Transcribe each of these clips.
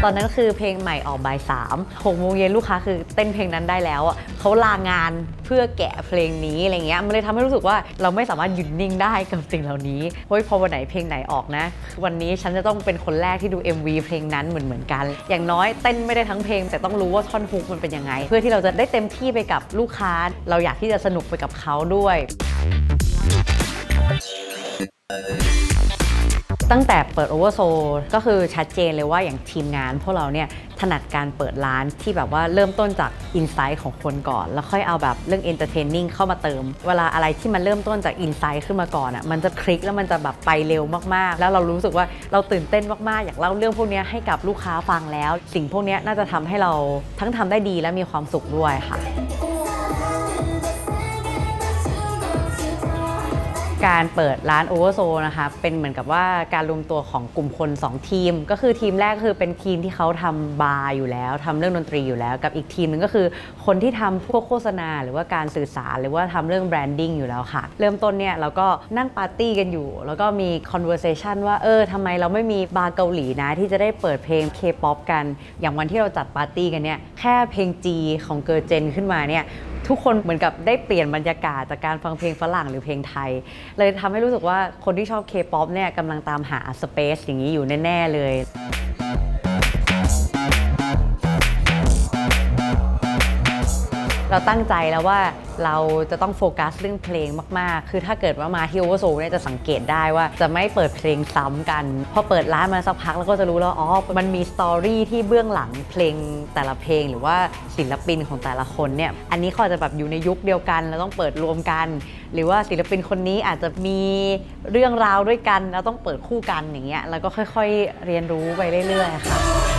ตอนนั้นคือเพลงใหม่ออกบ่าย3 6 โมงเย็นลูกค้าคือเต้นเพลงนั้นได้แล้วอ่ะเขาลางานเพื่อแกะเพลงนี้อะไรเงี้ยมันเลยทำให้รู้สึกว่าเราไม่สามารถหยุดนิ่งได้กับสิ่งเหล่านี้เฮ้ยพอวันไหนเพลงไหนออกนะวันนี้ฉันจะต้องเป็นคนแรกที่ดู MV เพลงนั้นเหมือนกันอย่างน้อยเต้นไม่ได้ทั้งเพลงแต่ต้องรู้ว่าท่อนฮุกมันเป็นยังไงเพื่อที่เราจะได้เต็มที่ไปกับลูกค้าเราอยากที่จะสนุกไปกับเขาด้วยตั้งแต่เปิด Oversoul ก็คือชัดเจนเลยว่าอย่างทีมงานพวกเราเนี่ยถนัดการเปิดร้านที่แบบว่าเริ่มต้นจากอินไซต์ของคนก่อนแล้วค่อยเอาแบบเรื่อง entertaining เข้ามาเติมเวลาอะไรที่มันเริ่มต้นจากอินไซต์ขึ้นมาก่อนอ่ะมันจะคลิกแล้วมันจะแบบไปเร็วมากๆแล้วเรารู้สึกว่าเราตื่นเต้นมากๆอยากเล่าเรื่องพวกนี้ให้กับลูกค้าฟังแล้วสิ่งพวกนี้น่าจะทำให้เราทั้งทำได้ดีและมีความสุขด้วยค่ะการเปิดร้าน Oversoul นะคะเป็นเหมือนกับว่าการรวมตัวของกลุ่มคน2ทีมก็คือทีมแรกคือเป็นทีมที่เขาทำบาร์อยู่แล้วทำเรื่องดนตรีอยู่แล้วกับอีกทีมนึงก็คือคนที่ทำพวกโฆษณาหรือว่าการสื่อสารหรือว่าทำเรื่องแบรนดิ้งอยู่แล้วค่ะเริ่มต้นเนี่ยเราก็นั่งปาร์ตี้กันอยู่แล้วก็มี conversation ว่าทำไมเราไม่มีบาร์เกาหลีนะที่จะได้เปิดเพลง K-pop กันอย่างวันที่เราจัดปาร์ตี้กันเนี่ยแค่เพลง G ของเกิร์ลเจนขึ้นมาเนี่ยทุกคนเหมือนกับได้เปลี่ยนบรรยากาศจากการฟังเพลงฝรั่งหรือเพลงไทยเลยทำให้รู้สึกว่าคนที่ชอบ K-pop เนี่ยกำลังตามหาสเปซอย่างนี้อยู่แน่ๆเลยเราตั้งใจแล้วว่าเราจะต้องโฟกัสเรื่องเพลงมากๆคือถ้าเกิดว่ามาที่ Oversoul เนี่ยจะสังเกตได้ว่าจะไม่เปิดเพลงซ้ำกันพอเปิดร้านมาสักพักแล้วก็จะรู้แล้วมันมีสตอรี่ที่เบื้องหลังเพลงแต่ละเพลงหรือว่าศิลปินของแต่ละคนเนี่ยอันนี้เขาจะแบบอยู่ในยุคเดียวกันเราต้องเปิดรวมกันหรือว่าศิลปินคนนี้อาจจะมีเรื่องราวด้วยกันเราต้องเปิดคู่กันอย่างเงี้ยแล้วก็ค่อยๆเรียนรู้ไปเรื่อยๆค่ะ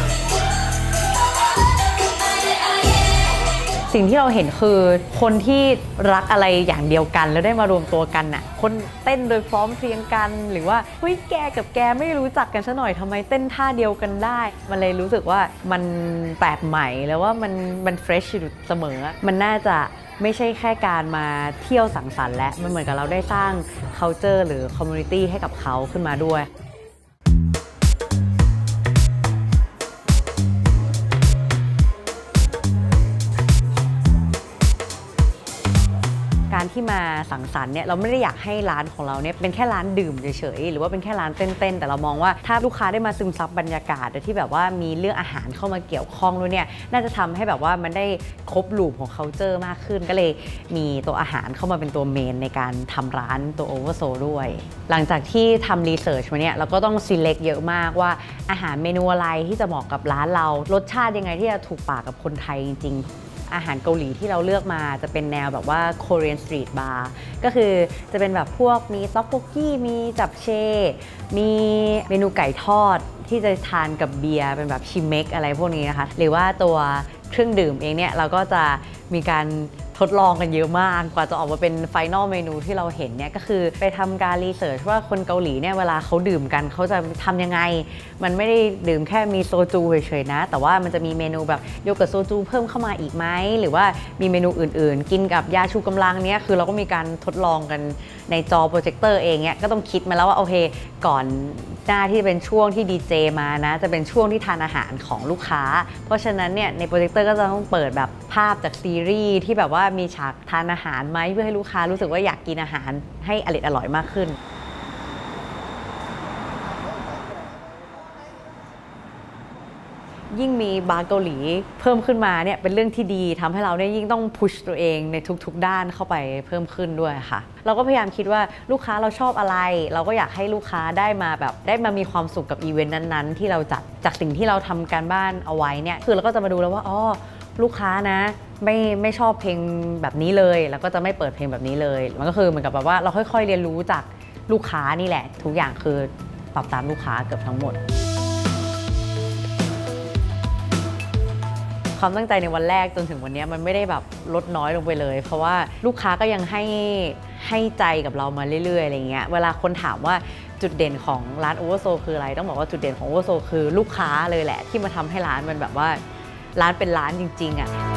สิ่งที่เราเห็นคือคนที่รักอะไรอย่างเดียวกันแล้วได้มารวมตัวกันน่ะคนเต้นโดยพร้อมเพรียงกันหรือว่าเฮ้ยแกกับแกไม่รู้จักกันซะหน่อยทำไมเต้นท่าเดียวกันได้มันเลยรู้สึกว่ามันแปลกใหม่แล้วว่ามันเฟรชอยู่เสมอมันน่าจะไม่ใช่แค่การมาเที่ยวสังสรรค์และมันเหมือนกับเราได้สร้าง culture หรือ community ให้กับเขาขึ้นมาด้วยการที่มาสังสรรค์เนี่ยเราไม่ได้อยากให้ร้านของเราเนี่ยเป็นแค่ร้านดื่มเฉยๆหรือว่าเป็นแค่ร้านเต้นๆแต่เรามองว่าถ้าลูกค้าได้มาซึมซับบรรยากาศโดยที่แบบว่ามีเรื่องอาหารเข้ามาเกี่ยวข้องด้วยเนี่ยน่าจะทำให้แบบว่ามันได้ครบลูปของ culture มากขึ้นก็เลยมีตัวอาหารเข้ามาเป็นตัวเมนในการทำร้านตัว Oversoul ด้วยหลังจากที่ทำรีเสิร์ชมาเนี่ยเราก็ต้อง select เยอะมากว่าอาหารเมนูอะไรที่จะเหมาะกับร้านเรารสชาติยังไงที่จะถูกปากกับคนไทยจริงๆอาหารเกาหลีที่เราเลือกมาจะเป็นแนวแบบว่า Korean Street Bar ก็คือจะเป็นแบบพวกมีต๊อกโบกี้มีจับเชมีเมนูไก่ทอดที่จะทานกับเบียร์เป็นแบบชิเมกอะไรพวกนี้นะคะหรือว่าตัวเครื่องดื่มเองเนี่ยเราก็จะมีการทดลองกันเยอะมากกว่าจะออกมาเป็นไฟนอลเมนูที่เราเห็นเนี่ยก็คือไปทำการรีเสิร์ชว่าคนเกาหลีเนี่ยเวลาเขาดื่มกันเขาจะทำยังไงมันไม่ได้ดื่มแค่มีโซจูเฉยๆนะแต่ว่ามันจะมีเมนูแบบโยเกิร์ตโซจูเพิ่มเข้ามาอีกไหมหรือว่ามีเมนูอื่นๆกินกับยาชูกำลังเนี่ยคือเราก็มีการทดลองกันในจอโปรเจคเตอร์เองเนี่ยก็ต้องคิดมาแล้วว่าโอเคก่อนหน้าที่เป็นช่วงที่ดีเจมานะจะเป็นช่วงที่ทานอาหารของลูกค้าเพราะฉะนั้นเนี่ยในโปรเจคเตอร์ก็จะต้องเปิดแบบภาพจากซีรีส์ที่แบบว่ามีฉากทานอาหารไหมเพื่อให้ลูกค้ารู้สึกว่าอยากกินอาหารให้อร่อยมากขึ้นยิ่งมีบาร์เกาหลีเพิ่มขึ้นมาเนี่ยเป็นเรื่องที่ดีทำให้เราเนี่ยยิ่งต้องพุชตัวเองในทุกๆด้านเข้าไปเพิ่มขึ้นด้วยค่ะเราก็พยายามคิดว่าลูกค้าเราชอบอะไรเราก็อยากให้ลูกค้าได้มามีความสุขกับอีเวนต์นั้นๆที่เราจัดจากสิ่งที่เราทำการบ้านเอาไว้เนี่ยคือเราก็จะมาดูแล้วว่าลูกค้านะไม่ชอบเพลงแบบนี้เลยแล้วก็จะไม่เปิดเพลงแบบนี้เลยมันก็คือเหมือนกับแบบว่าเราค่อยๆเรียนรู้จากลูกค้านี่แหละทุกอย่างคือปรับตามลูกค้าเกือบทั้งหมดความตั้งใจในวันแรกจนถึงวันนี้มันไม่ได้แบบลดน้อยลงไปเลยเพราะว่าลูกค้าก็ยังให้ใจกับเรามาเรื่อยๆอะไรเงี้ยเวลาคนถามว่าจุดเด่นของร้าน Oversoul คืออะไรต้องบอกว่าจุดเด่นของ Oversoul คือลูกค้าเลยแหละที่มาทำให้ร้านมันแบบว่าร้านเป็นร้านจริงๆอ่ะ